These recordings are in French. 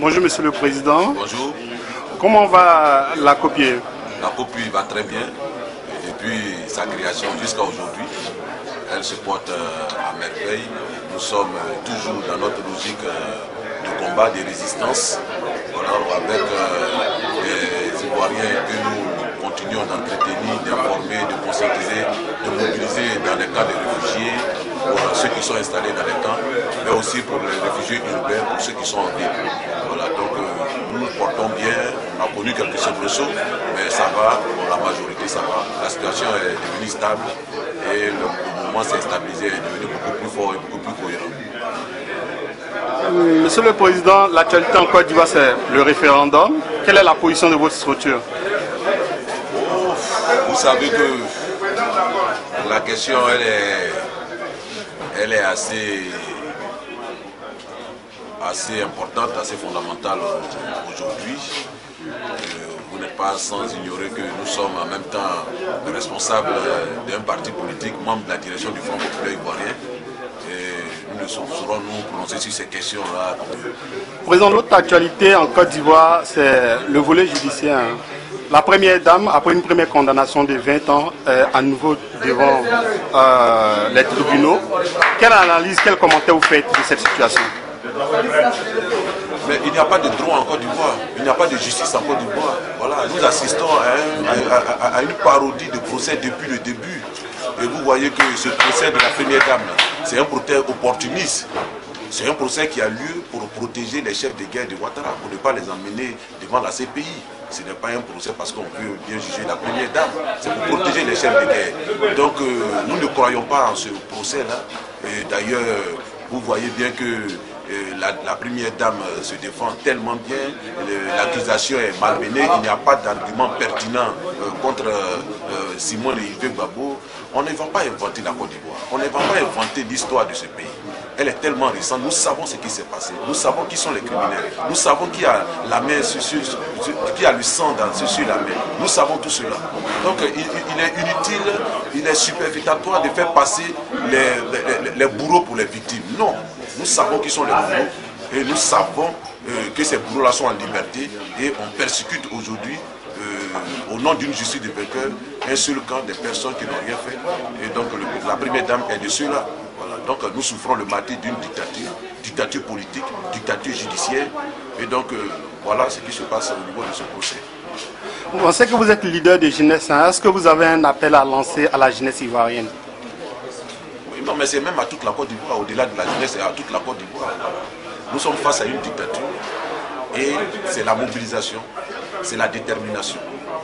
Bonjour Monsieur le Président. Bonjour. Comment va la copie? La copie va très bien. Depuis sa création jusqu'à aujourd'hui, elle se porte à merveille. Nous sommes toujours dans notre logique de combat, de résistance. Voilà, avec les Ivoiriens que nous continuons d'entretenir, d'informer, de conscientiser, de mobiliser dans les cas de réfugiés, pour ceux qui sont installés dans les camps, mais aussi pour les réfugiés urbains, pour ceux qui sont en ville. Voilà, donc nous nous portons bien, on a connu quelques soubresauts, mais ça va, pour la majorité ça va. La situation est devenue stable et le mouvement s'est stabilisé, est devenu beaucoup plus fort et beaucoup plus cohérent. Monsieur le Président, l'actualité en Côte d'Ivoire, c'est le référendum. Quelle est la position de votre structure? Vous savez que la question, elle est assez importante, assez fondamentale aujourd'hui. Vous n'êtes pas sans ignorer que nous sommes en même temps responsables d'un parti politique, membre de la direction du Front populaire ivoirien. Et nous saurons nous prononcer sur ces questions-là. Président, l'autre actualité en Côte d'Ivoire, c'est le volet judiciaire. La première dame, après une première condamnation de 20 ans, à nouveau devant les tribunaux. Quelle analyse, quel commentaire vous faites de cette situation? Mais il n'y a pas de droit en Côte d'Ivoire, il n'y a pas de justice en Côte d'Ivoire. Voilà, nous assistons à une parodie de procès depuis le début. Et vous voyez que ce procès de la première dame, c'est un procès opportuniste. C'est un procès qui a lieu pour protéger les chefs de guerre de Ouattara, pour ne pas les emmener devant la CPI. Ce n'est pas un procès parce qu'on peut bien juger la première dame, c'est pour protéger les chefs de guerre. Donc nous ne croyons pas en ce procès-là. Et d'ailleurs, vous voyez bien que la première dame se défend tellement bien, l'accusation est malmenée, il n'y a pas d'argument pertinent contre Simone et Yves Gbagbo. On ne va pas inventer la Côte d'Ivoire, on ne va pas inventer l'histoire de ce pays. Elle est tellement récente, nous savons ce qui s'est passé, nous savons qui sont les criminels, nous savons qui a la main qui a le sang sur la main, nous savons tout cela. Donc il est inutile, il est superfétatoire de faire passer les bourreaux pour les victimes. Non, nous savons qui sont les bourreaux et nous savons que ces bourreaux-là sont en liberté et on persécute aujourd'hui au nom d'une justice de vainqueur un seul camp des personnes qui n'ont rien fait. Et donc la première dame est de ceux-là. Voilà. Donc nous souffrons le martyre d'une dictature politique, dictature judiciaire. Et donc voilà ce qui se passe au niveau de ce procès. On sait que vous êtes leader de jeunesse. Est-ce que vous avez un appel à lancer à la jeunesse ivoirienne? Oui, non, mais c'est même à toute la Côte d'Ivoire, au-delà de la jeunesse, et à toute la Côte d'Ivoire. Nous sommes face à une dictature et c'est la mobilisation, c'est la détermination.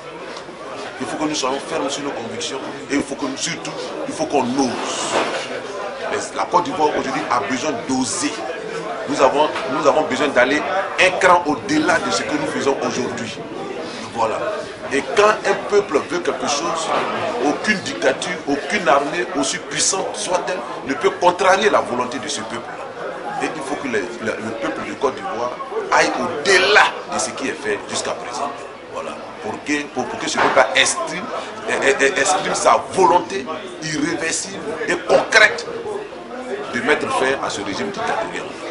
Il faut que nous soyons fermes sur nos convictions et il faut que surtout, il faut qu'on ose. La Côte d'Ivoire aujourd'hui a besoin d'oser. Nous avons besoin d'aller un cran au-delà de ce que nous faisons aujourd'hui. Voilà. Et quand un peuple veut quelque chose, aucune dictature, aucune armée, aussi puissante soit-elle, ne peut contrarier la volonté de ce peuple-là. Et il faut que le peuple de Côte d'Ivoire aille au-delà de ce qui est fait jusqu'à présent. Voilà. Pour que ce peuple exprime sa volonté irréversible et concrète de mettre fin à ce régime dictatorial.